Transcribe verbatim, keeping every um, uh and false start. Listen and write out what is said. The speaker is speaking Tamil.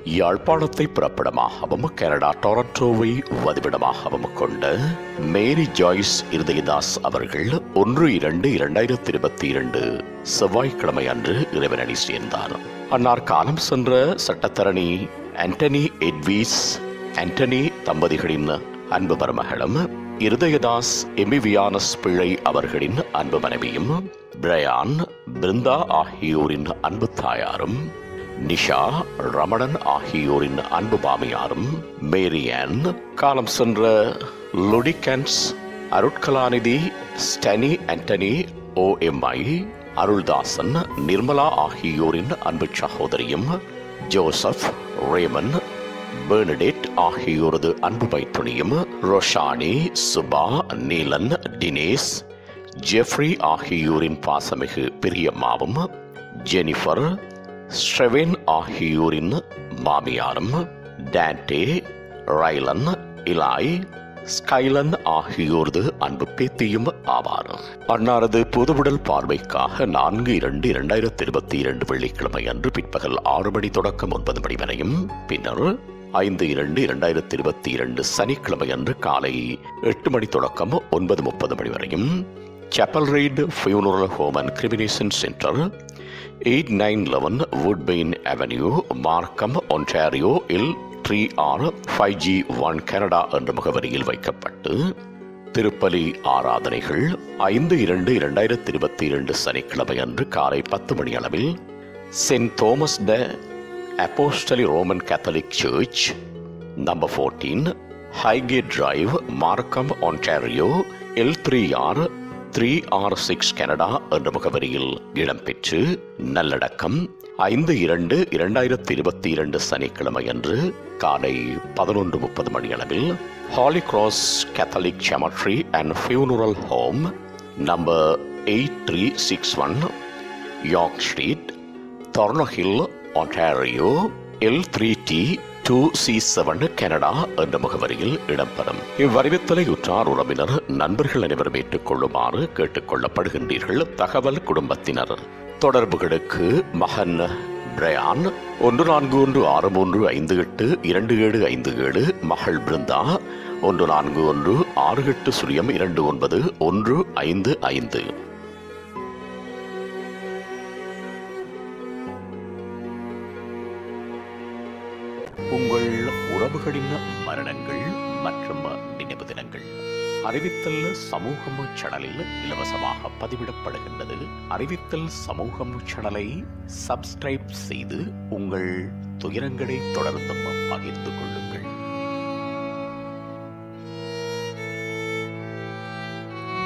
யாழ்ப்பாணத்தை பிறப்பிடமாகவும் கனடா டொரண்டோவை வதிவிடமாகவும் கொண்ட மேரி ஜாய்ஸ் இருதயதாஸ் அவர்கள் ஒன்று இரண்டு இரண்டாயிரத்தி இருபத்தி இரண்டு செவ்வாய்க்கிழமை அன்று இறைவனடி சேர்ந்தார். அன்னார் காலம் சென்ற சட்டத்தரணி ஆண்டனி எட்வீஸ் ஆண்டனி தம்பதிகளின் அன்பு மருமகளும் இருதயதாஸ் எமிவியானஸ் பிள்ளை அவர்களின் அன்பு மனைவியும் பிரையான் பிருந்தா ஆகியோரின் அன்பு தாயாரும் நிஷா ரமணன் ஆகியோரின் அன்பு மாமியாரும் மேரியான் காலம் சென்ற லுடிகன்ஸ் அருட்கலாநிதி Stany Antony O M I Aruldasan Nirmala ஆகியோரின் அன்பு சகோதரியும் ஜோசப் ரேமன் பெர்னடெட் ஆகியோரது அன்பு மைத்துணியும் ரோஷானி சுபா நீலன் டினேஸ் ஜெஃப்ரி ஆகியோரின் பாசமிகு பிரியம்மாவும் ஜெனிஃபர் ஸ்ட்ரெவென் ஆகியோரின் மாமியாரும் டான்டே ரைலன் இலாய் ஸ்கைலன் ஆகியோரது அன்பு பேத்தியும் ஆவார். அன்னாரது பொதுவுடல் பார்வைக்காக நான்கு இரண்டு இரண்டாயிரத்தி இருபத்தி இரண்டு வெள்ளிக்கிழமை அன்று பிற்பகல் ஆறு மணி தொடக்கம் ஒன்பது மணி வரையும் பின்னர் ஐந்து இரண்டு இரண்டாயிரத்தி இருபத்தி இரண்டு சனிக்கிழமை அன்று காலை எட்டு மணி தொடக்கம் ஒன்பது முப்பது மணி வரையும் Chapel Ridge Funeral Home and Cremation Centre eight nine eleven Woodbine Avenue Markham Ontario L three R five G one Canada என்ற முகவரியில் வைக்கப்பட்டு திருப்பலி ஆராதனைகள் ஐந்து இரண்டு இரண்டாயிரத்தி இருபத்தி இரண்டு சனிக்கிழமை அன்று காலை பத்து மணி அளவில் Saint Thomas the Apostle Roman Catholic Church number fourteen Highgate Drive Markham Ontario L three R three R six Canada என்ற முகவரியில் இடம்பெற்று நல்லடக்கம் ஐந்து இரண்டு இரண்டாயிரத்தி இருபத்தி இரண்டு சனிக்கிழமை அன்று காலை பதினொன்று முப்பது மணி அளவில் Holy Cross Catholic Cemetery and Funeral Home number eight three six one York Street Thornhill Ontario L three T two C seven Canada என்ற முகவரியில் இடம்பெறும். இவ்வறிவித்தலை உற்றார் உறவினர் நண்பர்கள் அனைவரும் ஏற்றுக்கொள்ளுமாறு கேட்டுக்கொள்ளப்படுகின்றீர்கள். தகவல் குடும்பத்தினர் தொடர்புகளுக்கு மகன் பிரையான் ஒன்று நான்கு ஒன்று ஆறு மூன்று ஐந்து எட்டு இரண்டு ஏழு ஐந்து ஏழு, மகள் பிருந்தா ஒன்று நான்கு ஒன்று ஆறு எட்டு சுழியம் இரண்டு ஒன்பது ஒன்று ஐந்து ஐந்து. உங்கள் உறவுகளின் மரணங்கள் மற்றும் நினைவு தினங்கள் அறிவித்தல் சமூகம் சேனலில் இலவசமாக பதிவிடப்படுகின்றது. அறிவித்தல் சமூகம் சேனலை சப்ஸ்கிரைப் செய்து உங்கள் துயரங்களை தொடர்ந்தும் பகிர்ந்து கொள்ளுங்கள்.